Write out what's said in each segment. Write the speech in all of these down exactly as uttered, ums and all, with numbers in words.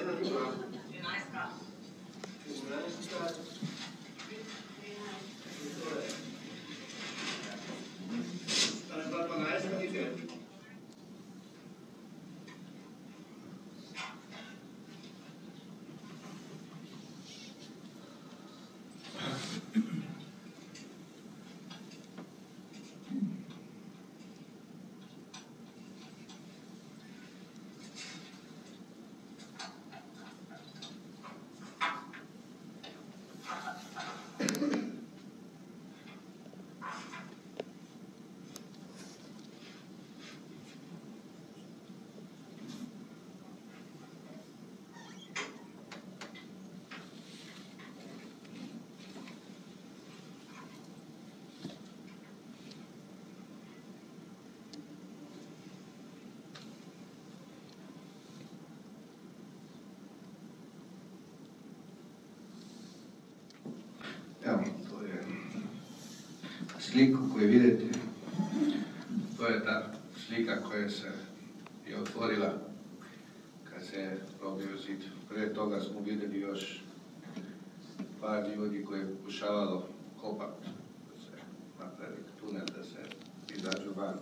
Evo, to je sliku koju vidite. To je ta slika koja se je otvorila kad se je probio zid. Prije toga smo vidjeli još par ljudi koji je pokušavalo kopati, da se napravi tunel, da se izađu van.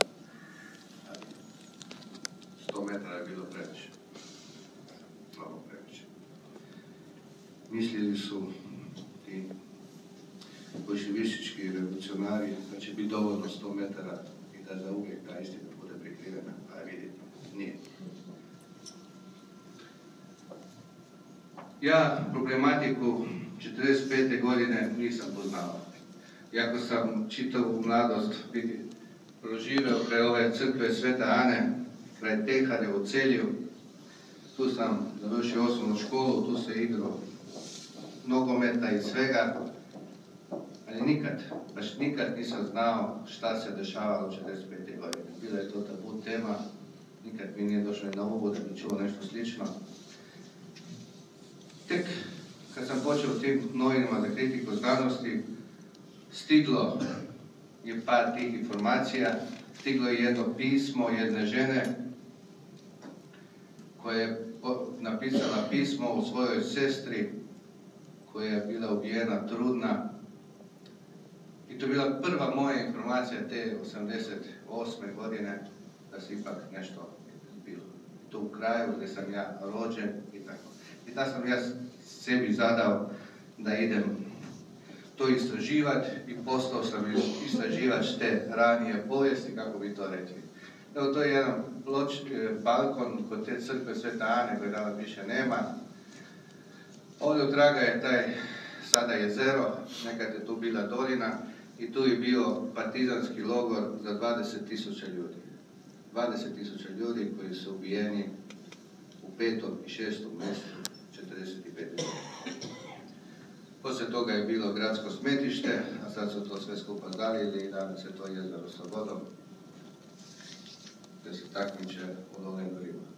sto metara je bilo previše. Mnogo previše. Mislili su ti bolševistički revolucionari da će biti dovoljno sto metara i da za uvijek ta istina bude prikrivena, a vidite, nije. Ja problematiku četrdeset pete godine nisam poznao. Iako sam čitavu mladost proživeo kraj ove crkve Svete Ane, kraj Tehare u Celju. Tu sam završio osnovnu školu, tu se igrao nogometa i svega. Ali nikad, baš nikad nisam znao šta se dešavalo četrdeset pete godine. Bila je to tabu tema, nikad mi nije došlo na uvo da bi čuo nešto slično. Tek kad sam počeo tim novinama za kritiku znanosti, stiglo je par tih informacija, stiglo je jedno pismo jedne žene koja je napisala pismo u svojoj sestri koja je bila ubijena trudna. I to je bila prva moja informacija te osamdeset osme godine da se ipak nešto bilo. I to u kraju gdje sam ja rođen i tako. I da sam ja sebi zadao da idem to istraživati i postao sam istraživač te ranije povijesti, kako bi to rekli. Evo, to je jedan ploč, balkon kod te crkve Svete Ane koje danas više nema. Ovdje od traga je taj sada jezero, nekad je tu bila dolina i tu je bio partizanski logor za dvadeset tisuća ljudi. dvadeset tisuća ljudi koji su ubijeni u petom i šestom mjesecu četrdeset pete godine. Poslije toga je bilo gradsko smetište, a sad su to sve skupa zalili i danas je to jezero sa vodom, gdje se takmiče od Olen do Riba.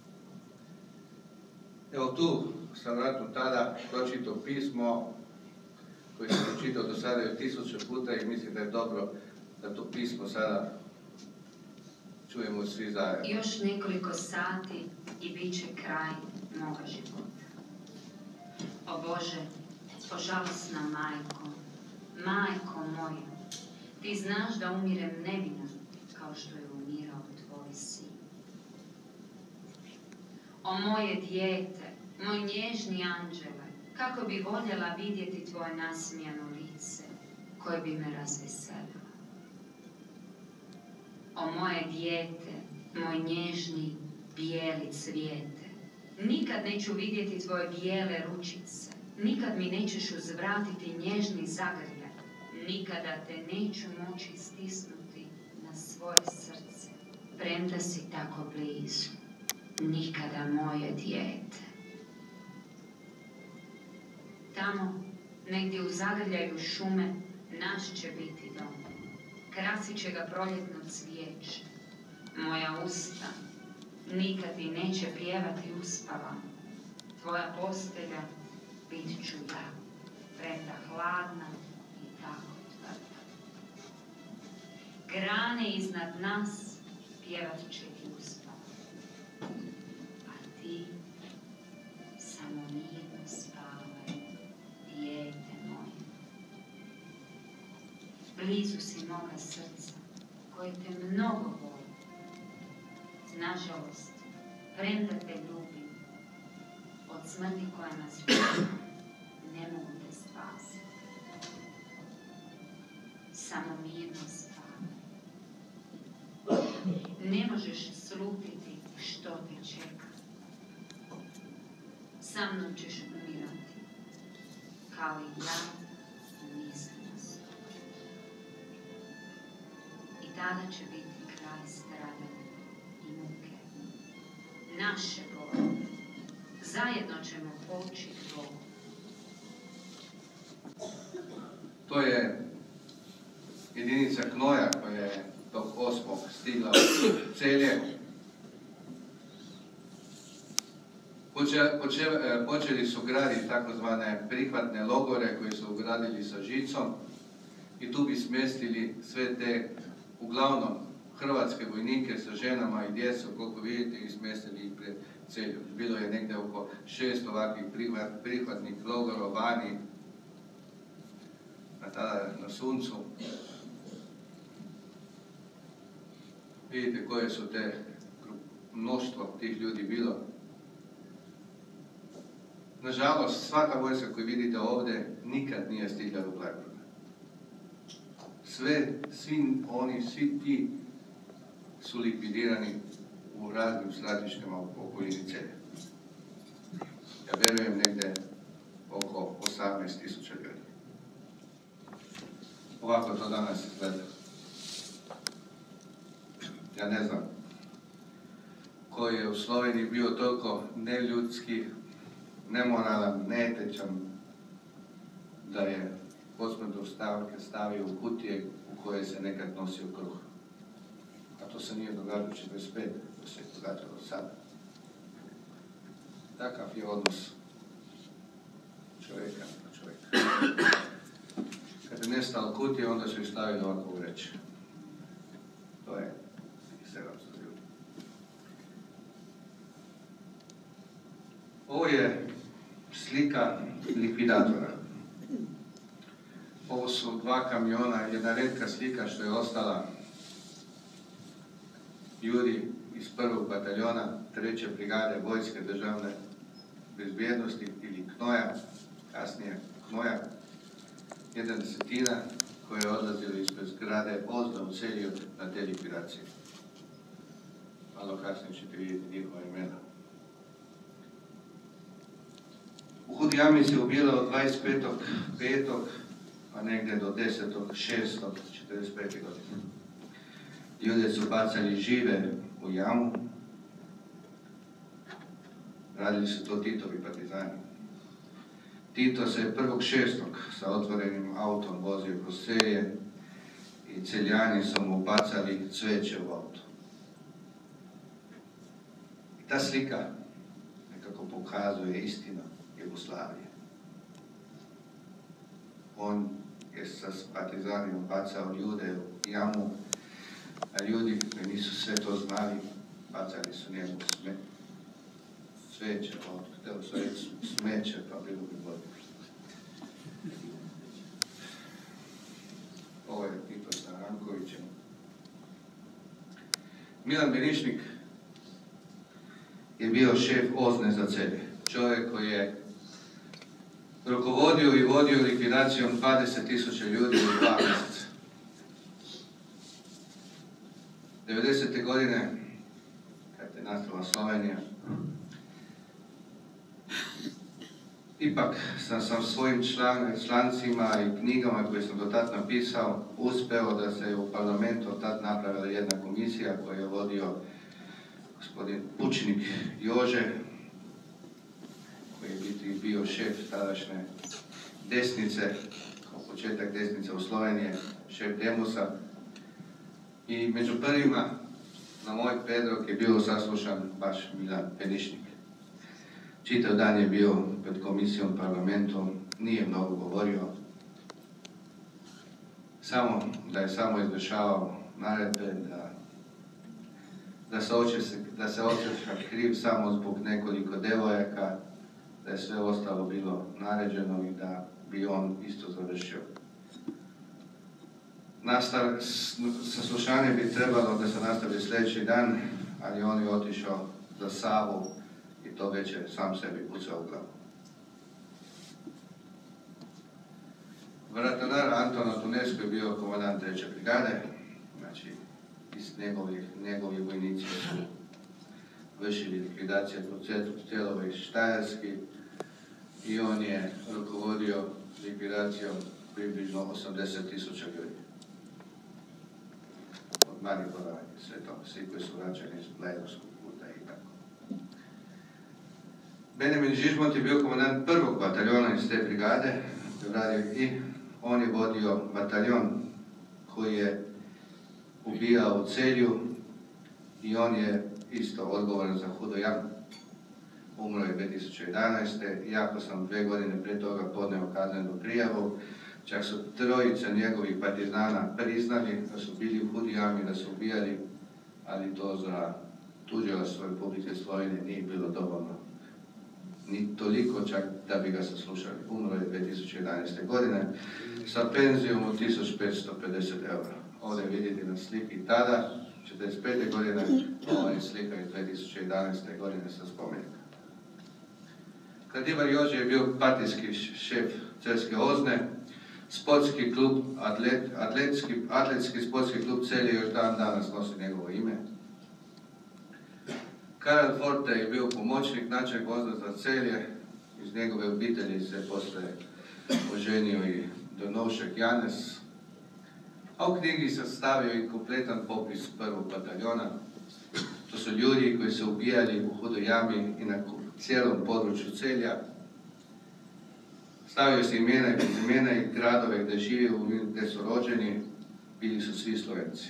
Evo tu sam vratno tada pročitao pismo koje sam pročitao do sada je tisuće puta i mislim da je dobro da to pismo sada čujemo svi zajedno. Još nekoliko sati i bit će kraj moga života. O Bože, požalosna majko, majko moja, ti znaš da umirem nevina kao što je umirao tvoj sin. O moje dijete, moj nježni anđele, kako bi voljela vidjeti tvoje nasmijano lice, koje bi me razveselilo. O moje dijete, moj nježni bijeli cvijete, nikad neću vidjeti tvoje bijele ručice, nikad mi nećeš uzvratiti nježni zagrljaj, nikada te neću moći stisnuti na svoje srce, premda si tako blizu, nikada moje dijete. Tamo, negdje u zagrljaju šume, naš će biti dom. Krasit će ga proljetno cvijeće. Moja usta nikad ti neće pjevati uspavano. Tvoja postelja bit ću ja, premda hladna i tako tvrda. Grane iznad nas pjevat će ti uspavano. A ti blizu si moga srca, koje te mnogo voli. Nažalost, premda te ljubim, od smrti koja nas čeka, ne mogu te spasiti. Samo mirno spavaj. Ne možeš slutiti što te čeka. Sa mnom ćeš umirati, kao i ja u mislimosti. I tada će biti kraj stradanja i muke. Naše bole. Zajedno ćemo poći k Bogu. To je jedinica Knoja koja je tog osmog stigla u Celje. Počeli su graditi takozvane prihvatne logore koji su ugradili sa žicom i tu bi smjestili sve te, uglavnom, hrvatske vojnike sa ženama i djecom, koliko vidite, i smjestili ih pred Celju. Bilo je negdje oko šest ovakvih prihvatnih logora vani, a tada na suncu. Vidite koje su te mnoštvo tih ljudi bilo. Nažalost, svaka vojska koju vidite ovdje nikad nije stigla do Bleiburga. Sve, svi oni, svi ti su likvidirani u raznim stratištima u okolini Celja. Ja vjerujem negdje oko osamnaest tisuća ljudi. Ovako to danas izgleda. Ja ne znam koji je u Sloveniji bio toliko neljudski, nemoralan, neetičan, da je posmrtne ostavke stavio u kutije u koje se nekad nosio kruh. A to se nije događalo četrdeset pet, to se je događalo sada. Takav je odnos čovjeka na čovjeka. Kad je nestalo kutije, onda su ih stavili ovako u vreće. To je sedamsto ljudi. Ovo je slika likvidatora. Ovo su dva kamiona, jedna retka slika što je ostala ljudi iz prvog bataljona treće brigade vojske državne bezbjednosti ili Knoja, kasnije Knoja, jedna desetina koja je odlazila ispred zgrade Ozda u Celju na te likvidacije. Malo kasnije ćete vidjeti njihova imena. U Hudi Jami se ubilo od dvadeset petog petog pa negdje do desetog šestog četrdeset pete godine. Ljude su bacali žive u jamu. Radili su to Titovi partizani. Tito se prvog šestog sa otvorenim autom vozio kroz Celje i Celjani su mu bacali cveće u auto. I ta slika nekako pokazuje istinu Jugoslavije. On je sa partizanima bacao ljude u jamu, a ljudi koji nisu sve to znali, bacali su njemu sme, sveće, htjeli su reći smeće, pa bilo bi bolje. Ovo je Tito sa Rankovićem. Milan Benišnik je bio šef Ozne za Celje. Čovjek koji je rukovodio i vodio likvidacijom dvadeset tisuća ljudi u dva mjeseca. devedesete godine, kad je nastala Slovenija, ipak sam sa svojim član, člancima i knjigama koje sam do tad napisao, uspeo da se u parlamentu tad napravila jedna komisija koju je vodio gospodin Pučnik Jože, koji je biti bio šef tadašnje desnice, kao početak desnice u Sloveniji, šef Demosa. I među prvima na moj predlog je bio saslušan baš Milan Benišnik. Čitav dan je bio pred komisijom, parlamentom, nije mnogo govorio, samo da je samo izvršavao naredbe, da, da se osjeća kriv samo zbog nekoliko devojaka, da je sve ostalo bilo naređeno i da bi on isto završio. Nastav, saslušanje bi trebalo da se nastavi sljedeći dan, ali on je otišao za Savu i to već je sam sebi pucao u glavu. Vratanar Anton Otunesko je bio komandant treće brigade, znači iz njegovih, njegovi vojnici su vršili likvidacije cijelova iz Štajerski i on je rukovodio likvidacijom približno osamdeset tisuća ljudi. Od Maribora i sve to, svi koji su vraćani iz Blejevskog puta i tako. Benjamin Žižmont je bio komandant prvog bataljona iz te brigade i on je vodio bataljon koji je ubijao u Celju i on je isto odgovoran za Hudu jamu. Umro je dvije tisuće jedanaeste. Iako sam dve godine prije toga podneo kaznenu prijavu, čak su trojica njegovih partizana priznali da su bili u Hudi jami, da su ubijali, ali to za tužilaštvo Republike Slovenije nije bilo dovoljno. Ni toliko čak da bi ga saslušali. Umro je dvije tisuće jedanaeste. godine sa penzijom od tisuću petsto pedeset eura. Ovdje vidite na sliki tada, četrdeset pete. godine, ovo je slika iz dvije tisuće jedanaeste. godine sa spomenika. Kladivar Jože je bio partijski šef Celske Ozne, sportski klub, atlet, atletski, atletski sportski klub Celje još dan danas nosi njegovo ime. Karel Forte je bio pomoćnik načelnika Ozne Celje, iz njegove obitelji se poslije oženio i Donovšek Janez, a u knjigi se stavio i kompletan popis prvog bataljona. To su ljudi koji su ubijali u Hudoj jami i na cijelom području Celja. Stavio se imena i prezimena i gradove gdje žive, gdje su rođeni, bili su svi Slovenci.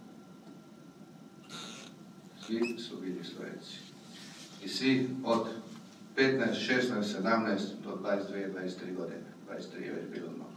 Svi su bili Slovenci. I svi od petnaest, šesnaest, sedamnaest do dvadeset dvije, dvadeset tri godine. dvadeset tri je već bilo mnogo.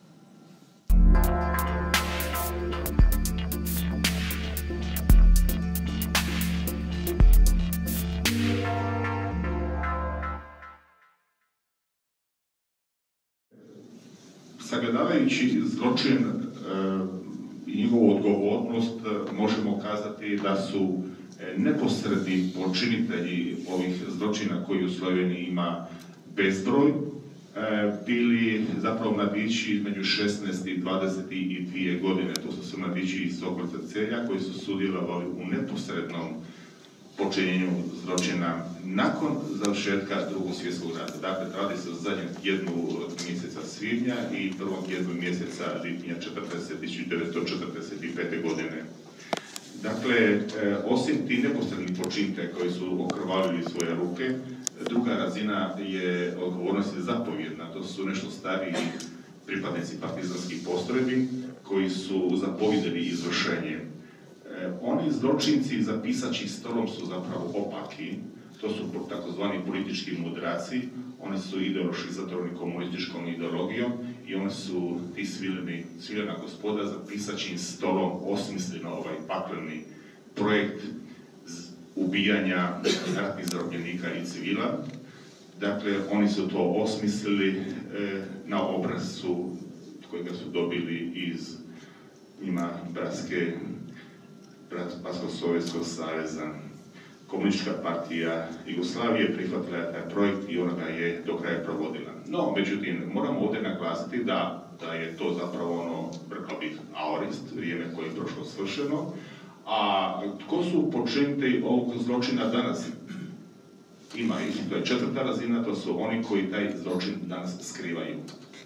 Sagledavajući zločin e, i njegovu odgovornost, možemo kazati da su e, neposredni počinitelji ovih zločina koji u Sloveniji ima bezbroj, e, bili zapravo mladići između šesnaest i dvadeset dvije godine. To su se mladići iz okolice Celja koji su sudjelovali u neposrednom počinjenju zločina nakon završetka drugog svjetskog rata. Dakle, radi se o zadnjem tjednu mjeseca svibnja i prvom tjednu mjeseca lipnja tisuću devetsto četrdeset pete. godine. Dakle, osim ti neposredni počinitelji koji su okrvavili svoje ruke, druga razina je odgovornost zapovjedna. To su nešto stariji pripadnici partizanskih postrojbi koji su zapovjedili izvršenje. Oni zločinci za pisaći stolom su zapravo opaki, to su takozvani politički mudraci, oni su ideološki zatvoreni komunističkom ideologijom i oni su ti svileni, svilena gospoda za pisaćim stolom osmislili ovaj pakleni projekt ubijanja ratnih zarobljenika i civila. Dakle, oni su to osmislili e, na obrazcu kojega su dobili iz njima bratske Bratsko-Sovjetskog saveza. Komunistička partija Jugoslavije prihvatila je taj projekt i ona ga je do kraja provodila. No, međutim, moramo ovdje naglasiti da, da je to zapravo ono, rekao bih, aorist, vrijeme koje je prošlo svršeno. A tko su počinitelji ovog zločina danas? Ima ih, to je četvrta razina, to su oni koji taj zločin danas skrivaju.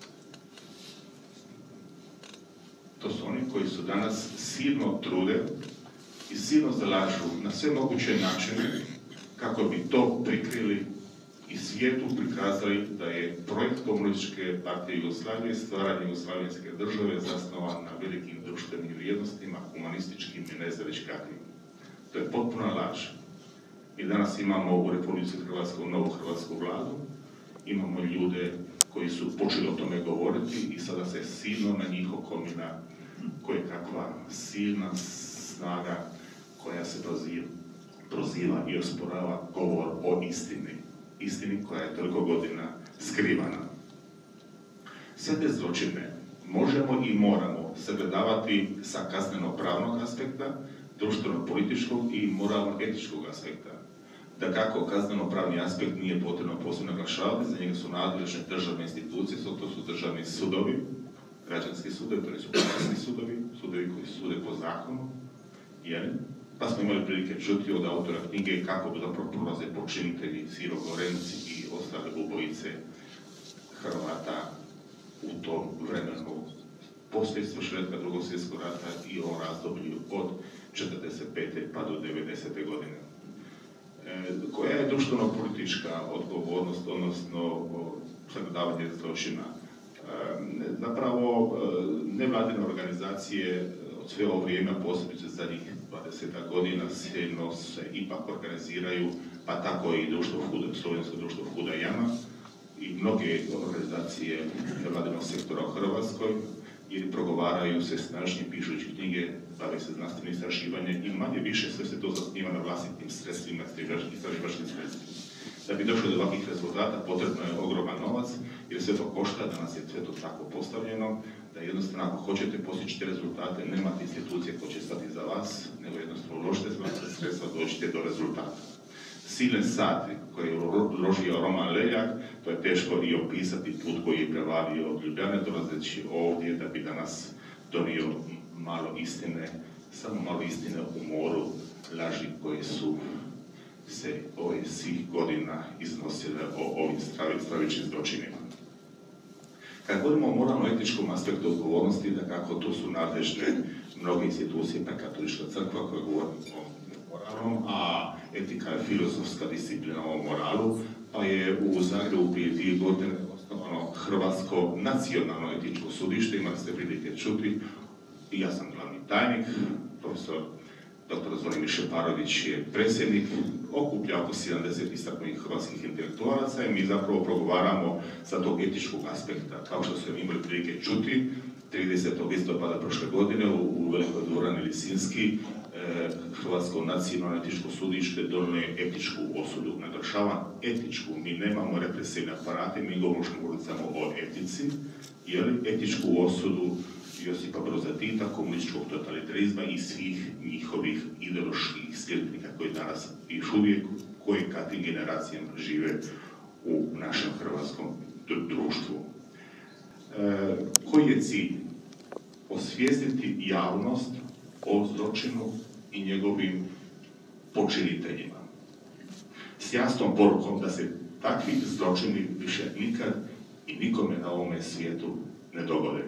To su oni koji su danas silno trude i silno zalažu na sve moguće načine kako bi to prikrili i svijetu prikazali da je projekt Komunističke partije Jugoslavije, stvaranje jugoslavenske države zasnovan na velikim društvenim vrijednostima, humanističkim i ne znam već kakvim. To je potpuna laž. Mi danas imamo u Republici Hrvatskoj novu hrvatsku vladu, imamo ljude koji su počeli o tome govoriti i sada se silno na njih okomina koje kakva silna snaga koja se proziva, proziva i osporava govor o istini. Istini koja je toliko godina skrivana. Sve te zločine možemo i moramo sagledavati sa kazneno-pravnog aspekta, društveno-političkog i moralno-etičkog aspekta. Da kako kazneno-pravni aspekt nije potrebno posebno naglašavati, za njega su nadležne državne institucije, to su državni sudovi, građanski sudovi, to su građanski sudovi, sudovi koji sude po zakonu, jer pa smo imali prilike čuti od autora knjige kako bi zapravo prolaze počinitelji Siro Gorenci i ostale ubojice Hrvata u tom vremenu poslije svršetka Drugog svjetskog rata i o razdoblju od četrdeset pete pa do devedesete godine. E, koja je društveno-politička odgovornost, odnosno sagledavanje zločina? E, zapravo, nevladine organizacije od sve ovo vrijeme, posebice zadnjih dvadeset godina, se ipak organiziraju, pa tako i društvo Huda, Slovensko društvo Huda jama i mnoge organizacije nevladinog sektora u Hrvatskoj, jer progovaraju se snažnije pišući knjige, bave se znanstvenim istraživanjem i manje više sve se to zasniva na vlastitim sredstvima, istraživačkim sredstvima. Da bi došlo do ovakvih rezultata potrebno je ogroman novac, jer sve to košta, danas je sve to tako postavljeno, da jednostavno ako hoćete postići te rezultate, nemate institucije koje će stati za vas, nego jednostavno uložite sredstva, dođite do rezultata. Silen sat koji je uložio Roman Leljak, to je teško i opisati put koji je prevalio od Ljubljane dolazeći ovdje da bi danas donio malo istine, samo malo istine u moru laži koje su se ove svih godina iznosile o ovim stravičnim zločinima. Kad govorimo o moralno-etičkom aspektu odgovornosti, da kako tu su nadležne mnoge institucije, pa Katolička crkva koja govori o moralnom, a etika je filozofska disciplina o moralu, pa je u Zagrebu prije dvije godine osnovano Hrvatsko nacionalno etičko sudište, imali ste prilike čuti, i ja sam glavni tajnik, profesor doktor Zvonimir Šeparović je predsjednik, okuplja oko sedamdeset istaknutih hrvatskih intelektualaca i mi zapravo progovaramo sa tog etičkog aspekta. Kao što ste imali prilike čuti, tridesetog listopada prošle godine u Velikoj dvorani Lisinski Hrvatsko nacionalno etičko sudište donijelo je etičku osudu. Naglašavam etičku, mi nemamo represivne aparate, mi govorimo samo o etici, jer etičku osudu Josipa Broza Tita, komunističkog totalitarizma i svih njihovih ideoloških sljedbenika koji danas još uvijek, koje kakvim generacijama žive u našem hrvatskom društvu. E, koji je cilj? Osvijestiti javnost o zločinu i njegovim počiniteljima. S jasnom porukom da se takvi zločini više nikad i nikome na ovome svijetu ne dogode.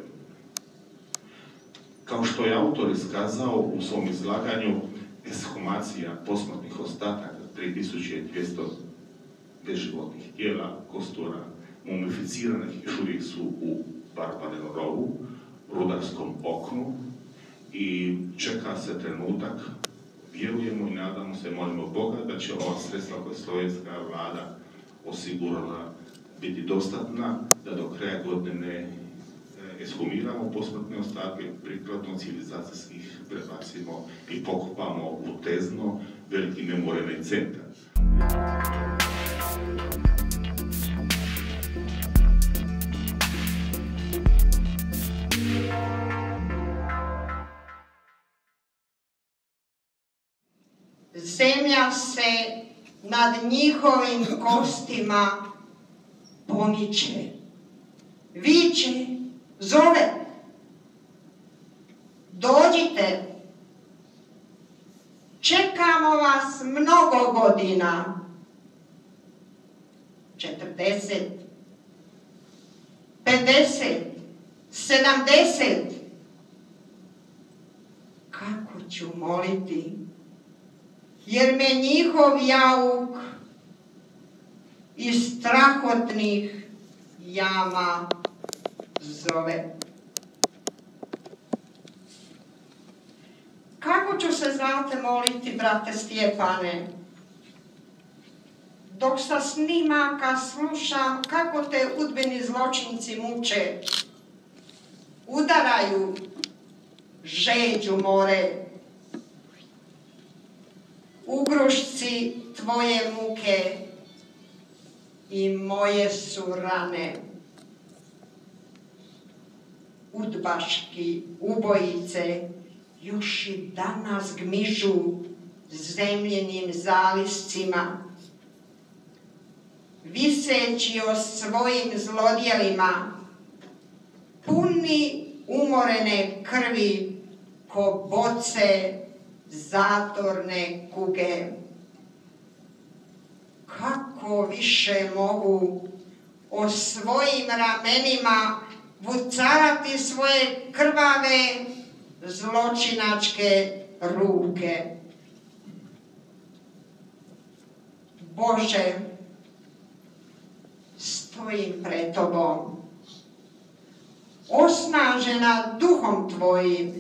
Kao što je autor iskazao u svom izlaganju, ekshumacija posmrtnih ostataka tri tisuće dvjesto beživotnih tijela, kostura, mumificiranih još uvijek su u Barbarenom rovu, rudarskom oknu i čeka se trenutak, vjerujemo i nadamo se, molimo Boga da će ova sredstva koje slovenska vlada osigurala biti dostatna da do kraja godine ekshumiramo posmrtne ostatke prikladno civilizacijskih, prebacimo i pokopamo u Tezno, veliki memorijalni centar. Zemlja se nad njihovim kostima pomiče, viče, zove. Dođite, čekamo vas mnogo godina. četrdeset, pedeset, sedamdeset. Kako ću moliti, jer me njihov jauk iz strahotnih jama zove. Kako ću se, znate, moliti, brate Stjepane, dok sa snimaka slušam kako te udbeni zločinci muče, udaraju, žeđu more, ugrušci tvoje muke i moje su rane. udbaški ubojice još i danas gmižu zemljenim zaliscima, viseći o svojim zlodjelima, puni umorene krvi ko boce zatorne kuge. Kako više mogu o svojim ramenima vucarati svoje krvave zločinačke ruke. Bože, stojim pred Tobom, osnažena duhom Tvojim,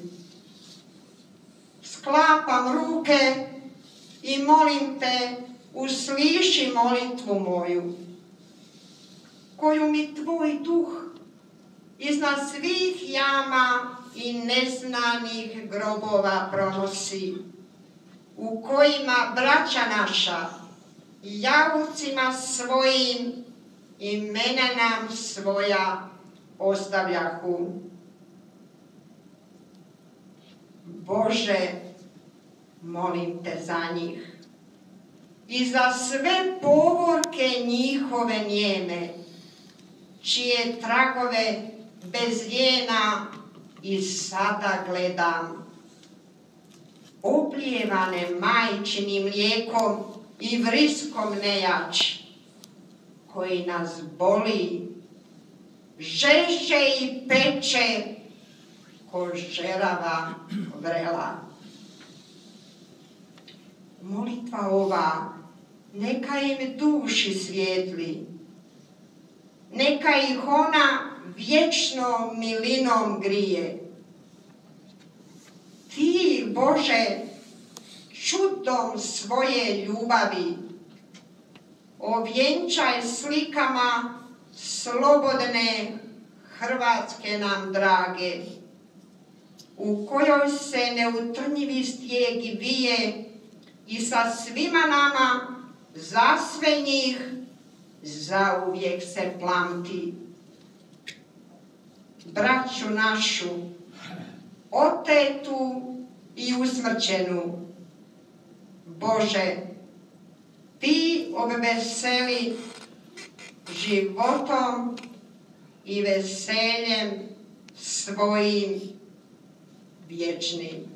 sklapam ruke i molim Te, usliši molitvu moju, koju mi Tvoj duh iznad svih jama i neznanih grobova pronosi, u kojima braća naša jaucima svojim imena nam svoja ostavljahu. Bože, molim Te za njih i za sve povorke njihove njeme, čije tragove bez ljena i sada gledam, oplijevane majčinim mlijekom i vriskom nejač, koji nas boli, žeže i peče ko žerava vrela. Molitva ova neka im duši svijetli, neka ih ona vječnom milinom grije. Ti, Bože, čudom svoje ljubavi ovjenčaj slikama slobodne Hrvatske nam drage, u kojoj se neutrnjivi stijeg vije i sa svima nama za sve njih zauvijek se plamti. Braću našu, otetu i usmrćenu, Bože, Ti obveseli životom i veseljem svojim vječnim.